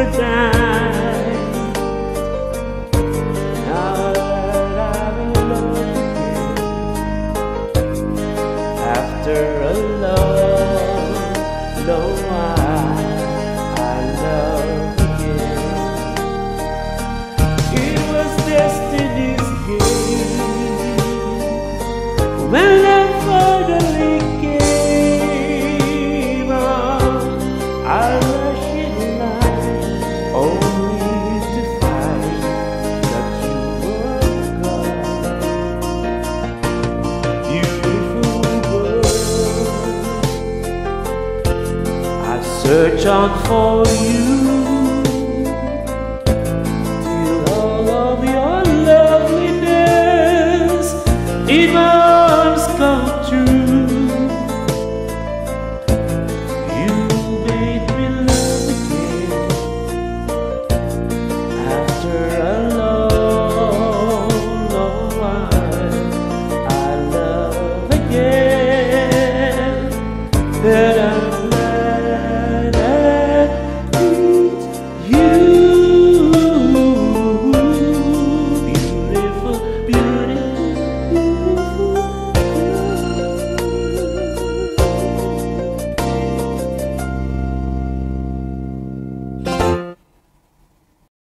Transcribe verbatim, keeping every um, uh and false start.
night. Now that I'm in love again, after a long, long while, I love again. It was destiny's game when I finally came on our rushing line, only to find that you were gone. Beautiful bird, I search on for you.